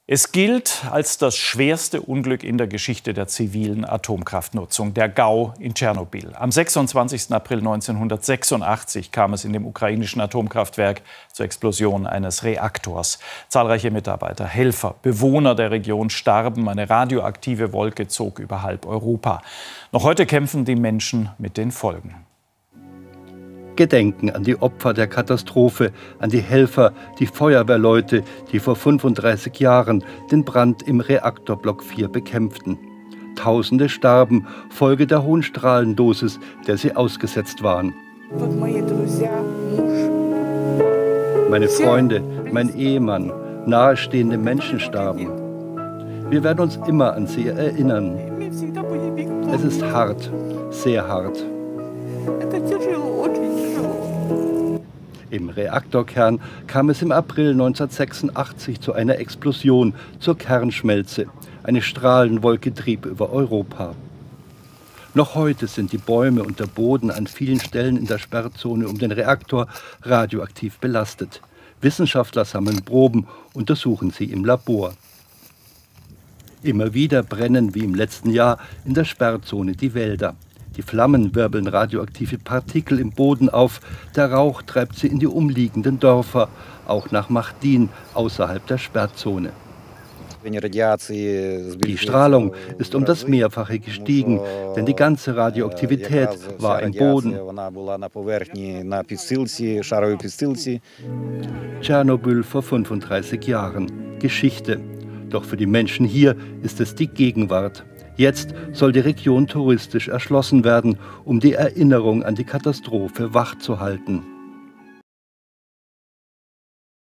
Es gilt als das schwerste Unglück in der Geschichte der zivilen Atomkraftnutzung, der GAU in Tschernobyl. Am 26. April 1986 kam es in dem ukrainischen Atomkraftwerk zur Explosion eines Reaktors. Zahlreiche Mitarbeiter, Helfer, Bewohner der Region starben. Eine radioaktive Wolke zog über halb Europa. Noch heute kämpfen die Menschen mit den Folgen. Gedenken an die Opfer der Katastrophe, an die Helfer, die Feuerwehrleute, die vor 35 Jahren den Brand im Reaktorblock 4 bekämpften. Tausende starben, Folge der hohen Strahlendosis, der sie ausgesetzt waren. Meine Freunde, mein Ehemann, nahestehende Menschen starben. Wir werden uns immer an sie erinnern. Es ist hart, sehr hart. Im Reaktorkern kam es im April 1986 zu einer Explosion, zur Kernschmelze. Eine Strahlenwolke trieb über Europa. Noch heute sind die Bäume und der Boden an vielen Stellen in der Sperrzone um den Reaktor radioaktiv belastet. Wissenschaftler sammeln Proben, untersuchen sie im Labor. Immer wieder brennen, wie im letzten Jahr, in der Sperrzone die Wälder. Die Flammen wirbeln radioaktive Partikel im Boden auf. Der Rauch treibt sie in die umliegenden Dörfer, auch nach Mahdin, außerhalb der Sperrzone. Die Strahlung ist um das Mehrfache gestiegen, denn die ganze Radioaktivität war im Boden. Tschernobyl vor 35 Jahren. Geschichte. Doch für die Menschen hier ist es die Gegenwart. Jetzt soll die Region touristisch erschlossen werden, um die Erinnerung an die Katastrophe wachzuhalten.